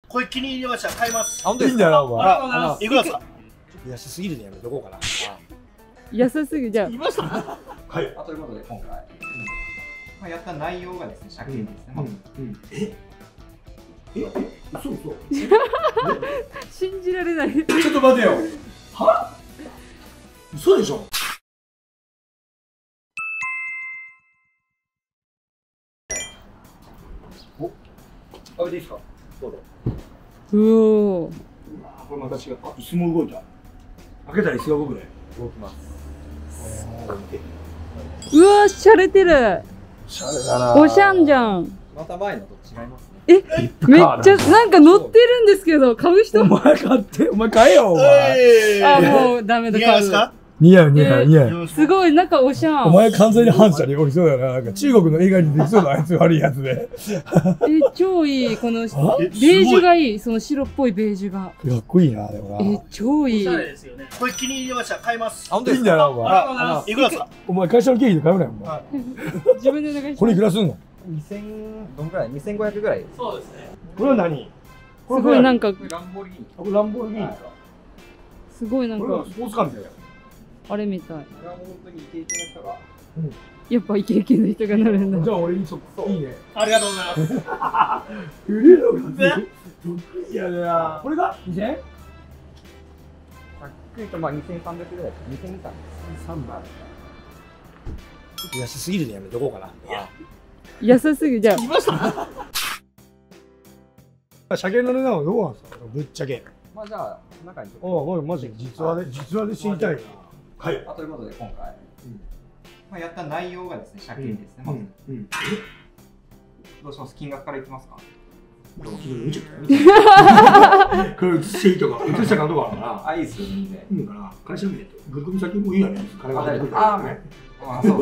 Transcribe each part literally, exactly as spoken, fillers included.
これ気に入りました。買います。 あ、本当ですか。いいんだよ、お前。 あ、いくらですか。 安すぎるね、やめとこうかな。 安すぎじゃん。 いました。はい。 ということで、今回。まあ、やった内容がですね、借金ですね。 え。え、嘘嘘。 信じられない。 ちょっと待てよ。は。嘘でしょ。お。食べていいですか。どうぞ。 うお。 これまた違う。あ、椅子も動いた。開けたら椅子が動くね。 動きます。 うわ、しゃれてる。 しゃれだな。 おしゃんじゃん。 また前のと違いますね。 え、めっちゃなんか乗ってるんですけど、買う人。 お前買って、お前買えよ、お前。 あ、もうダメだ。買う。 似合う似合う似合う。 すごい、なんかおしゃん。 お前完全に反射におりそうだよな。なんか中国の映画にできそうなあいつ悪いやつで。 え、超いい。このベージュがいい。その白っぽいベージュが。 かっこいいな、でもな。 え、超いい。 これ気に入りました。買います。 あ、本当ですか。いいんだよ、お前。 いくらですか。 お前会社の経費で買うなよ、お前。 自分でお願いします。 これいくらすんの。 二千、どんぐらい、二千五百ぐらい。 そうですね。 これは何。 すごいなんか。 ランボルギーニ。 これランボルギーニか。 すごいなんか。 スポーツカーみたいな。 あれみたい。 これは本当にイケイケの人が。 やっぱイケイケの人が乗るんだ。 じゃあ俺にそっいいね。 ありがとうございます。 売れるのか。いやいや。これが二千。 ざっくりとまあ二千三百ぐらい。二千二三。 三万。安すぎるね、やめとこうかな。 安すぎじゃん。 いました。 車検の値段はどうなんですか。ぶっちゃけ。 まあじゃあ中に。 ああ、マジ実話で実話で知りたいな。はい。 ということで今回。まあやった内容がですね、借金ですね。まず。どうします。金額からいきますか。 見ちゃった。これ映していいとか、映したかどうかかな。 あ、いいですよ。いいね。 いいのかな。会社名と、グル先もいいよね。金が入ってくる。 ああ、ああ、そう。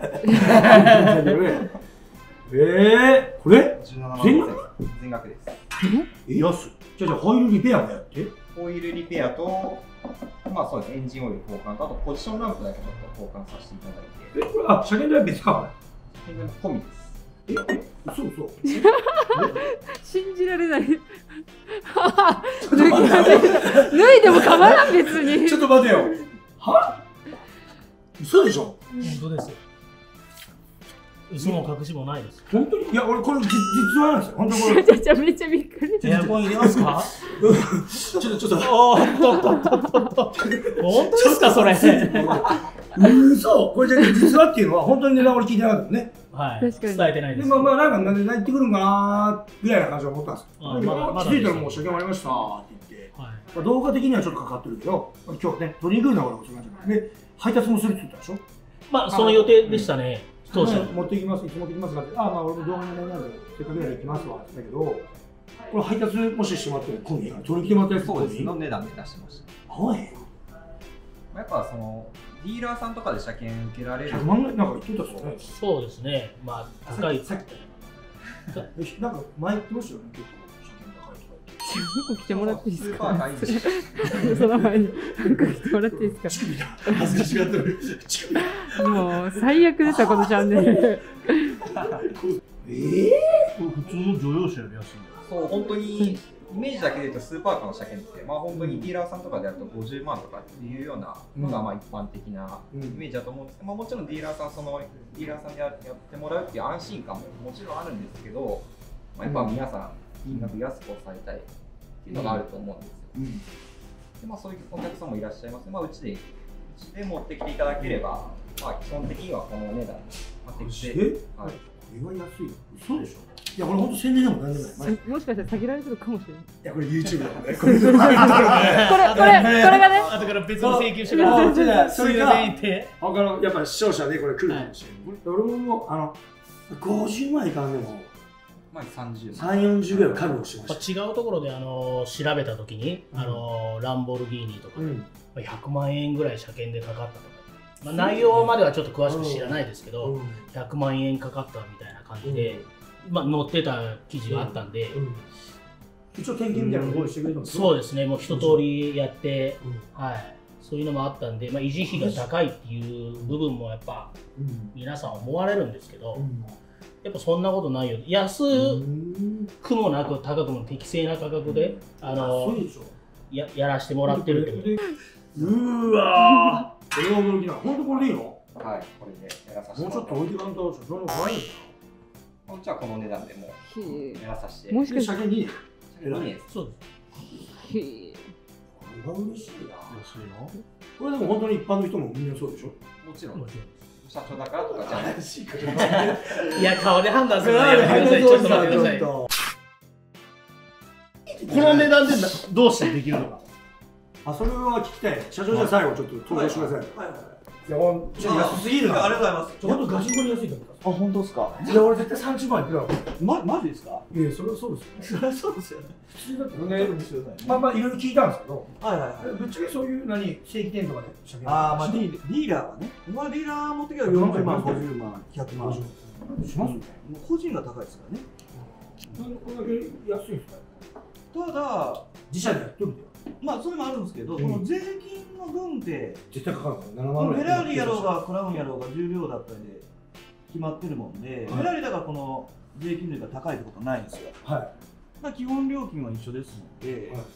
ええ、これ。 十七万全額です。 え、安い。じゃあ、ホイールリペアもやって。 ホイールリペアと。まあ、そうです。エンジンオイル交換と、あとポジションランプだけちょっと交換させていただいて。 え、これ、あ、車検代は別か。 車検代込みです。 え、嘘嘘。 信じられない。脱いでも構わん、別に。 ちょっと待てよ。は。嘘でしょ。 本当ですよ。嘘も隠しもないです。 本当に、いや、俺、これ、実話なんですよ。本当にこれ。 めちゃめちゃめちゃびっくり。 エアコン入れますか。 ちょっと、ちょっと。 おーっとっとっとっとっと。本当ですか、それ。 嘘、これじゃ、実話っていうのは、本当に値段俺聞いてなかったね。 はい。 確かに伝えてないです。 で、まあ、まあ、なんか、なんで、言ってくるんかなぐらいな感じで思ったんですよ。 まだまだ気づいたら、もう車検終わりましたって言って。まあ、動画的にはちょっとかかってるけど、今日ね、取りに来るのは俺もそうなんじゃない。で、配達もするって言ったでしょ。 まあ、その予定でしたね。当初。 持ってきます、いつ持ってきますかって、あ、まあ、俺も動画になるので、せっかくなら行きますわって言ったけど。これ配達もししてもらっても、込み、取り来てもらったやつ。 そうです。の値段で出してました。 はい。 やっぱ、その。ディーラーさんとかで車検受けられる。 ひゃくまんぐらいなんか言ってたっすよね。 そうですね。まあ、高い。 さっき。なんか、前言ってましたよね、結構。 来てもらっていいですか。 スーパー大事。 その前に来てもらっていいですか。 恥ずかしがってる。 もう最悪出たこのチャンネル。 ええ、 普通の乗用車より安い。 そう本当にイメージだけで言うとスーパーカーの車検ってまあ本当にディーラーさんとかでやるとごじゅうまんとかっていうようなのがまあ一般的なイメージだと思うんですけど、まあもちろんディーラーさんそのディーラーさんでやってもらうっていう安心感ももちろんあるんですけど、まあやっぱ皆さん金額安く抑えたいっていうのがあると思うんですよ。うん、でまあそういうお客さんもいらっしゃいます。まあうちでうちで持ってきていただければ、まあ基本的にはこのお値段まあ適正。はい。これは安いよ。嘘でしょ。いやこれ本当宣伝でも何でもない。 もしかしたら詐欺られてるかもしれない。いやこれ YouTube だもんね。 これこれこれがね。 後から別の請求してください。 それが他のやっぱ視聴者でこれ来るかもしれない。俺もあのごじゅうまんいかんでも。 まあさんじゅうまん、よんじゅうぐらい覚悟しました。 違うところであの調べたときに、あのランボルギーニとかひゃくまんえんぐらい車検でかかったとか、まあ、内容まではちょっと詳しく知らないですけど、ひゃくまんえんかかったみたいな感じで、まあ、載ってた記事があったんで、 一応点検みたいなのを用意してくれたんですか？ そうですね、もう一通りやって、はい、そういうのもあったんで、まあ、維持費が高いっていう部分もやっぱ皆さん思われるんですけど、 やっぱそんなことないよ。安くもなく高くも適正な価格で、あのややらしてもらってるってこと。 うわー、これは驚きな。本当これでいいの？ はい、これでやらさせて。 もうちょっと置いていかんと、その方がいいですか？ こっちはこの値段でもうやらさせて。 もしかして車検ににねん。 そうです。 へえ。 これが嬉しいな。 安いの？ これでも本当に一般の人もみんなそうでしょ？ もちろん。社長だからとかじゃない。 いや、顔で判断するのやめてください。ちょっと待ってください。この値段でどうしてできるのか。 あ、それは聞きたい。社長じゃあ最後ちょっと登場してください。いや、ほんちょっと安すぎるな。 ありがとうございます。 ちょっとガチンコに安いと思った。 あ、本当ですか。 いや、俺絶対さんじゅうまんいくら。 ま、マジですか。 いや、それはそうですよ。 そりゃそうですよね。 普通だってね、 ね。まあまあ、いろいろ聞いたんですけど。 はいはいはい。 ぶっちゃけそういう何、正規店とかで。 ああ、まあ、ディーディーラーはね。まあ、ディーラー持ってきたらよんじゅうまん、ごじゅうまん、ひゃくまん。しますね。個人が高いですからね。 なんでこれだけ安いんですか。 ただ、 自社でやってるんだよ。 まあ、それもあるんですけど、この税金の分で。 絶対かかるから、ななまんフぐらい。 ェラーリやろうが、クラウンやろうが、重量だったりで。決まってるもんで、フェラーリだからこの税金率が高いってことはないんですよ。 はい。 まあ基本料金は一緒ですので、はい、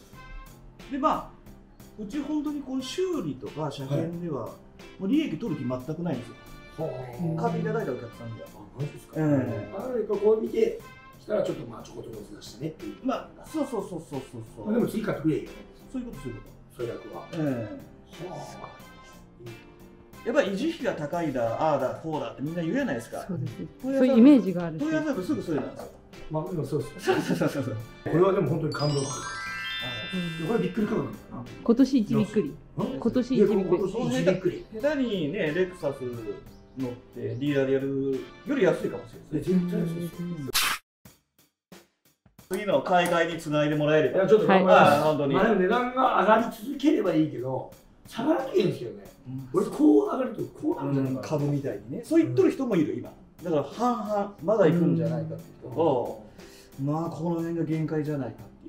でまあうち本当にこう修理とか車検では、はい、もう利益取る気全くないんですよ。買っていただいたお客さんには。 あ、マジですか。 ええー。あれかこう見てきたらちょっとまあちょこちょこずらしてねっていう。 まあそうそうそうそうそうそう。 まあでも次買ってくれよ。 そういうことそういうこと。 そういう役は。 ええー。はあ。やっぱり維持費が高いだ、ああだ、こうだってみんな言うじゃないですか。 そうです。そういうイメージがある。 問い合わせるとすぐそれなんですよ。 まあでもそうです。 そうそうそうそう。 これはでも本当に感動する。これびっくり価格だな。 今年一びっくり。今年一びっくり。 今年一びっくり。 下手にね、レクサス乗ってディーラーでやるより安いかもしれないですね。絶対安いですよ。次の買い替えにつないでもらえれば。 いや、ちょっと頑張ります。 本当に。 まあでも値段が上がり続ければいいけど、下がらなきゃいいんですけどね。俺こう上がるとこうなるんじゃないかな。 株みたいにね。そう言っとる人もいる今。だから半々まだ行くんじゃないかっていう人と、まあこの辺が限界じゃないかっていう。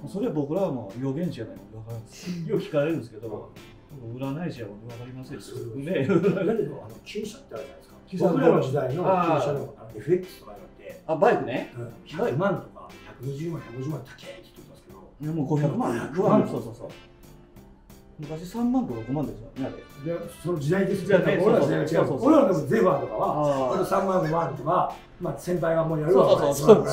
それは僕らはもう予言者じゃないの分かるんです。よく聞かれるんですけど、占い師は僕分かりませんね。 だけどあの旧車ってあるじゃないですか。僕らの時代の旧車の エフエックス とかあって、 あ、バイクね。 ひゃくまんとかひゃくにじゅうまん、ひゃくごじゅうまん高いって言ってますけど、 いやもうごひゃくまん。そうそうそう。昔さんまんとかごまんですよね、あれ。 で、その時代ですよね。俺らの時代が違う。俺らでもゼファーとかは、さんまん、ごまんとか、まあ先輩がもうやるわけですから、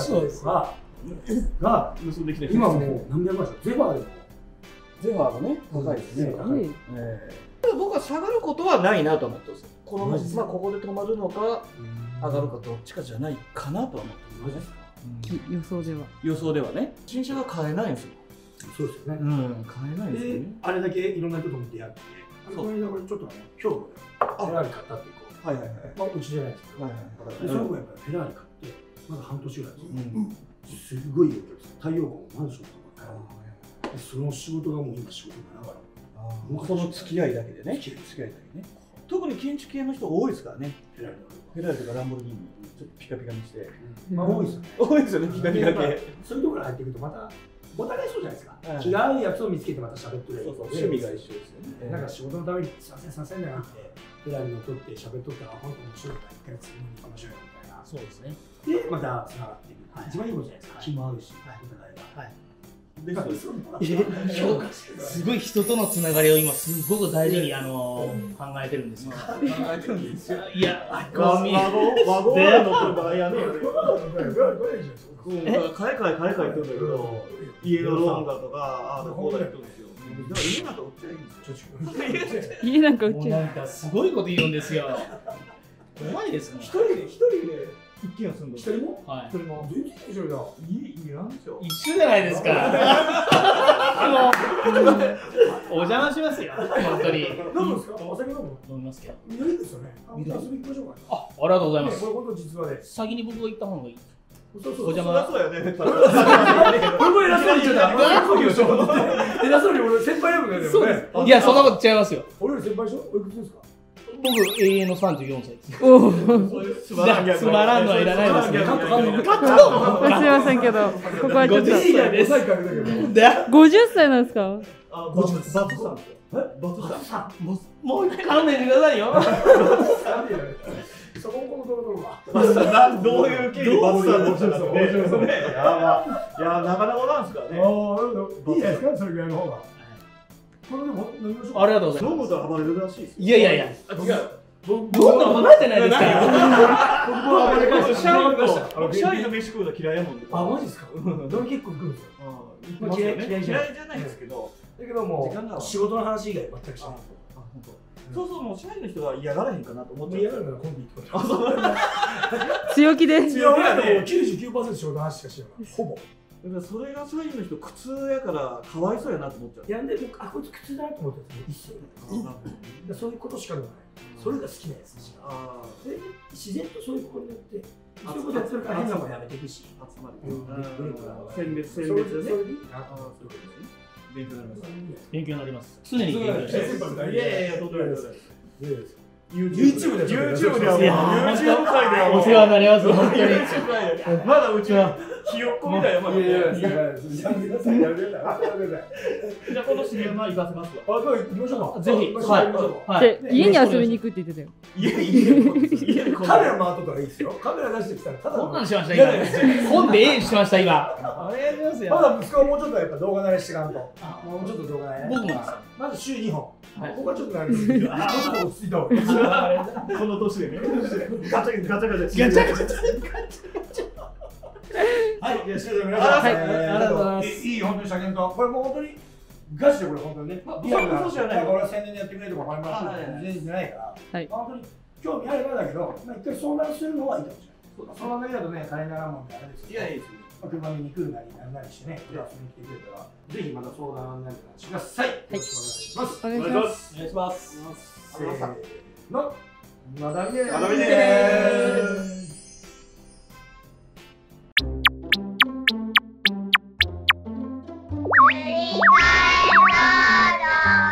が、今もう何百万でしょ。ゼファーでも。 ゼファーがね、高いですね。僕は下がることはないなと思ってます。このまあここで止まるのか、上がるかどっちかじゃないかなとは思ってます。 予想では。 予想ではね。新車が買えないんですよ。 そうですよね。 うん、買えないですよね。 あれだけいろんな人とも出会って、この間俺ちょっと兵庫でフェラーリ買ったっていう子、はいはいはい。まあうちじゃないですけど、その子やっぱりフェラーリ買ってまだ半年ぐらいですよ。すごいお客さん、太陽光もマンションとか買って、その仕事がもう今仕事にならない。 その付き合いだけでね。付き合いだけね。特に建築系の人多いですからね。フェラーリフェラーリとかランボルギーニちょっとピカピカにして、 まあ多いですよね。 多いですよね、ピカピカ系。 そういうところに入ってくるとまたお互いそうじゃないですか。気が合うやつを見つけてまた喋ってる。 趣味が一緒ですよね。 なんか仕事のためにすいませんさせんなよってフェラーリの撮って喋っとったら本当面白いから一回次に面白いみたいな。 そうですね。 でまたつながっていく。一番いいことじゃないですか。気も合うし、お互いが。はい。 すごい人とのつながりを今すごく大事にあの考えてるんですよ。考えてるんですよ。いや、 ワゴンワゴンでの場合やね。買い替え買い替え言ってるんだけど、家のローンだとかああこうだ言ってるんですよ。家なんか売っちゃいいんですよ。 家なんか売っちゃいい。 なんかすごいこと言うんですよ。怖いですね。 一人で一人で。一軒家住んで一人も？ はい。 一人も。全然一人だ。 家家なんですよ。 一緒じゃないですか。あのお邪魔しますよ。本当に。 飲むんですか？お酒飲む？ 飲みますけど。 いいですよね。遊び行きましょうか。 あ、ありがとうございます。 これ本当実話で。 先に僕が行った方がいい。 そうそう。 お邪魔。 そうやね。 俺も偉そうに言っちゃった。偉そうに俺先輩やもんね。 そうです。いやそんなこと違いますよ。 俺より先輩でしょ？おいくつですか？ 僕永遠のさんじゅうよんさいです。 おお。 つまらんのはいらないですね。 カットカットカット。すいませんけど、ここはちょっと。ごじゅっさいなんですか？ あ、ごじゅっさい。バツさん。え？バツさん。 もう一回勘弁してくださいよ。 そここのところは。 どういう経緯でバツさんの人だとね。いや、なかなかなんですかね。 いいじゃないですか、それぐらいの方が。これでも飲みましょう。 ありがとうございます。 飲むと暴れるらしいです。 いやいやいや。 違う。僕どんどん暴れてないですか。 僕も暴れ返して、社員と社員の飯食うの嫌いやもんね。 あ、マジですか。俺結構行くんですよ。嫌い嫌いじゃないですけど。だけども仕事の話以外全くしない。そうそう、もう社員の人は嫌がらへんかなと思って。嫌がるからコンビ行ってこと。 強気で。 強気でもうきゅうじゅうきゅうパーセント仕事の話しかしない。ほぼ。 それが社員の人苦痛やからかわいそうやなと思っちゃう。 いやでもあこいつ苦痛だなと思って一緒にそういうことしかない。それが好きなやつしか。で自然とそういうことによってそういうことやってるから変なもんやめていくし。集まる。選別選別でね。勉強になります。 勉強になります。常に勉強してます。 いやいやいやとんでもないです。 YouTube で YouTube では YouTube 界ではお世話になります。本当に。 まだうちはひよっこみたいなまだ。いやいやじゃあ今度知り合い行かせますわ。 あ、行きましょうか。 ぜひ。はい。 で家に遊びに行くって言ってたよ。 家家カメラ回っとったらいいですよ。カメラ出してきたらただこんなんしました今。本でええしました今。ありがとうございますよ。 まだ息子はもうちょっとやっぱ動画慣れしてかんと。もうちょっと動画慣れ。 僕もまず週にほん。ここはちょっと慣れる。もうちょっと落ち着いた方がいい。 この年でね。ガチャガチャガチャ。 ガチャガチャ。 はい、じゃあ、視聴者の皆さん、 ありがとうございます。 いい、本当に車検と、これもう本当にガチでこれ本当にね、リアルな話じゃない。これは宣伝でやってくれとか、頑張りましょう。全然じゃないから、本当に興味あればだけど、一回相談するのはいいかもしれない。相談だけだとね、金にならんもんってあれですけど、いやいいですよ。車見に来るなり、なんなりしてね、遊びに来てくれたら、ぜひまた相談なんかしてください。よろしくお願いします。 お願いします。 お願いします。 せーの、まだみねー。 まだみねー。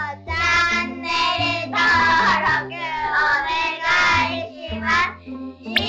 チャンネル登録お願いします。